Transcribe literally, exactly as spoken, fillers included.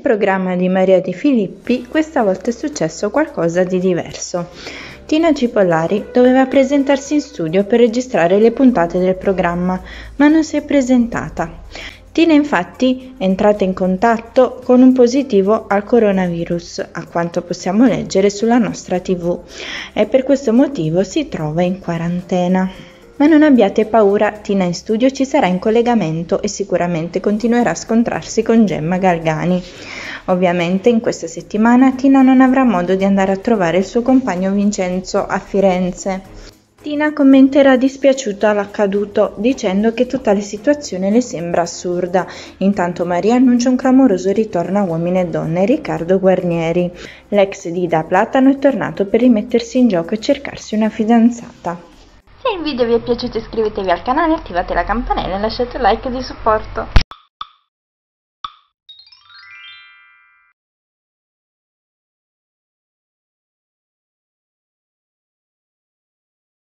programma di Maria De Filippi questa volta è successo qualcosa di diverso. Tina Cipollari doveva presentarsi in studio per registrare le puntate del programma, ma non si è presentata. Tina infatti è entrata in contatto con un positivo al coronavirus, a quanto possiamo leggere sulla nostra tivù, e per questo motivo si trova in quarantena. Ma non abbiate paura, Tina in studio ci sarà in collegamento e sicuramente continuerà a scontrarsi con Gemma Galgani. Ovviamente in questa settimana Tina non avrà modo di andare a trovare il suo compagno Vincenzo a Firenze. Tina commenterà dispiaciuta l'accaduto, dicendo che tutta la situazione le sembra assurda. Intanto Maria annuncia un clamoroso ritorno a Uomini e Donne, Riccardo Guarnieri. L'ex di Da Platano è tornato per rimettersi in gioco e cercarsi una fidanzata. Se il video vi è piaciuto iscrivetevi al canale, attivate la campanella e lasciate un like di supporto.